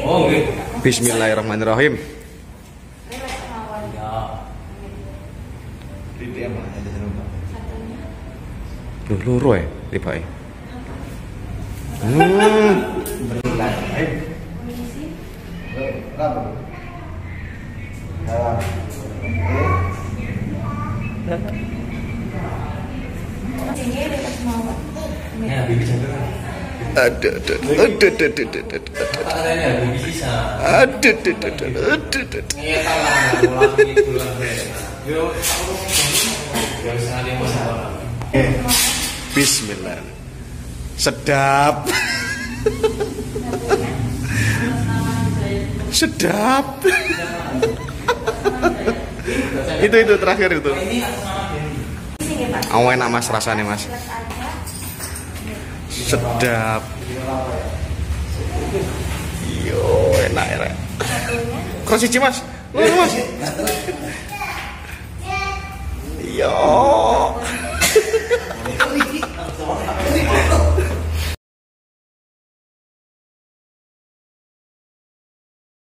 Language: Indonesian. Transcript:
Oh, nggih. Bismillahirrahmanirrahim. Titik apa? Ada Pak. Loh, loro ya tibake. Bismillahirrahmanirrahim. Rabu. Ya, bisa dulu. Aduh. Bismillah. Sedap. Sedap. Itu terakhir itu. Awan enak Mas rasanya Mas. Sedap. Yo enak ya. Cross siji Mas. Mas. Yo.